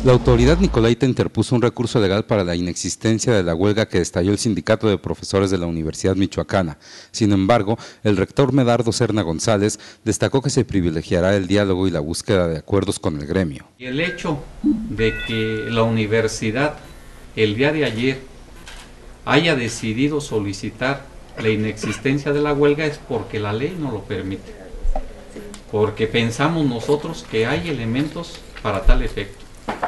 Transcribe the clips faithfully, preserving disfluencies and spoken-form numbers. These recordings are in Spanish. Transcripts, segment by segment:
La autoridad nicolaita interpuso un recurso legal para la inexistencia de la huelga que estalló el sindicato de profesores de la Universidad Michoacana. Sin embargo, el rector Medardo Serna González destacó que se privilegiará el diálogo y la búsqueda de acuerdos con el gremio. Y el hecho de que la universidad el día de ayer haya decidido solicitar la inexistencia de la huelga es porque la ley no lo permite, porque pensamos nosotros que hay elementos para tal efecto.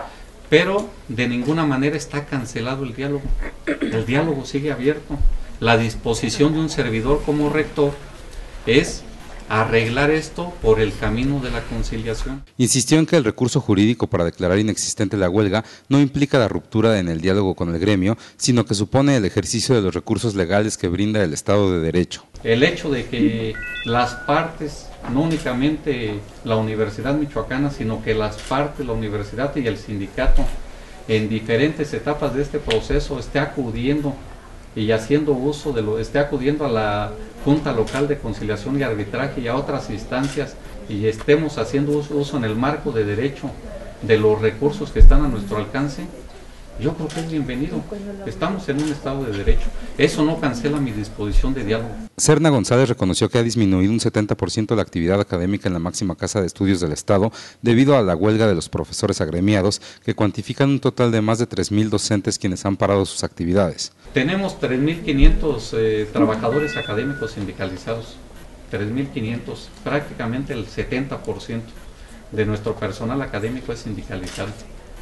Pero de ninguna manera está cancelado el diálogo. El diálogo sigue abierto. La disposición de un servidor como rector es arreglar esto por el camino de la conciliación. Insistió en que el recurso jurídico para declarar inexistente la huelga no implica la ruptura en el diálogo con el gremio, sino que supone el ejercicio de los recursos legales que brinda el Estado de Derecho. El hecho de que las partes, no únicamente la Universidad Michoacana, sino que las partes, la universidad y el sindicato, en diferentes etapas de este proceso esté acudiendo y haciendo uso de lo, esté acudiendo a la Junta Local de Conciliación y Arbitraje y a otras instancias y estemos haciendo uso, uso en el marco de derecho de los recursos que están a nuestro alcance, yo creo que es bienvenido. Estamos en un Estado de Derecho. Eso no cancela mi disposición de diálogo. Serna González reconoció que ha disminuido un setenta por ciento la actividad académica en la máxima casa de estudios del Estado debido a la huelga de los profesores agremiados, que cuantifican un total de más de tres mil docentes quienes han parado sus actividades. Tenemos tres mil quinientos eh, trabajadores académicos sindicalizados, tres mil quinientos, prácticamente el setenta por ciento de nuestro personal académico es sindicalizado.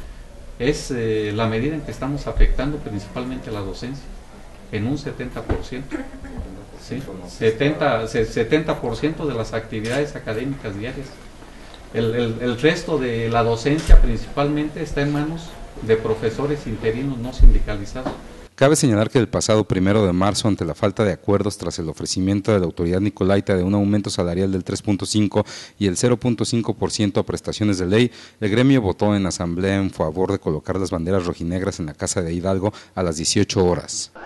Es eh, la medida en que estamos afectando principalmente a la docencia, en un setenta por ciento. ¿Sí? setenta por ciento de las actividades académicas diarias. El, el, el resto de la docencia principalmente está en manos de profesores interinos no sindicalizados. Cabe señalar que el pasado primero de marzo, ante la falta de acuerdos tras el ofrecimiento de la autoridad nicolaita de un aumento salarial del tres punto cinco y el cero punto cinco por ciento a prestaciones de ley, el gremio votó en asamblea en favor de colocar las banderas rojinegras en la Casa de Hidalgo a las dieciocho horas.